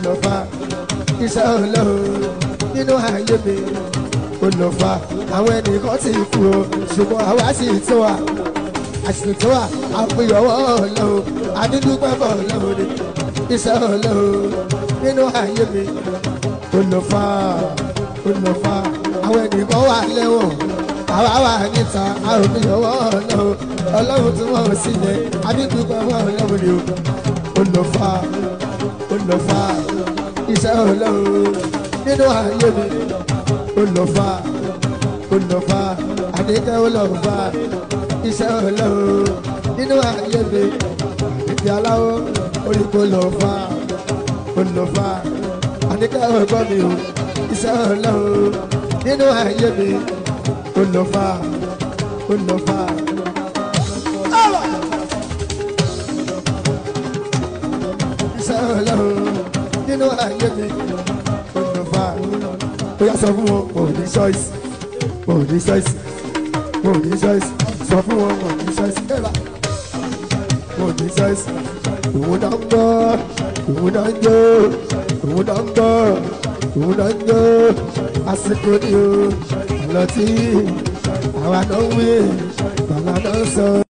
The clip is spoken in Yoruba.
lọ fà iṣẹ́ Ọlọ́run nínú ayé mi ó lọ fà àwọn ẹnìkan ti kú o ṣùgbọ́n àwa sì tó wà àṣìṣe tó wà àfihàn Ọlọ́run àdídúpẹ́ bọ̀ Ọlọ́run ni iṣẹ́ Ọlọ́run nínú ayé mi ó lọ fà àwọn ẹnìkan wà lẹ́wọ̀n àwa wà níta àfihàn Ọlọ́run tí wọ́n sílẹ̀ àdídúpẹ́ bọ̀ Ọlọ́run ni ó lọ fà iṣẹ́ Ọlọ́run nínú ayé mi ó lọ fà àdékẹ́ ó lọ fà iṣẹ́ Ọlọ́run nínú ayé mi àdékẹ́ aláwọ̀ orí kò lọ fà àdékẹ́ ọgbọ́n mi o iṣẹ́ Ọlọ́run nínú ayé mi ó lọ fà. iṣẹ́ Ọlọ́run nínú ayé mi ó lọ fà. ó yá sọ fún wọn ò ní choice sọ fún wọn ò ní choice ò ní choice òun náà ń gbọ́ òun náà ń jó àsìkò ni o àlọ́ tí àwa náà ń wí bàbá náà ń sọ.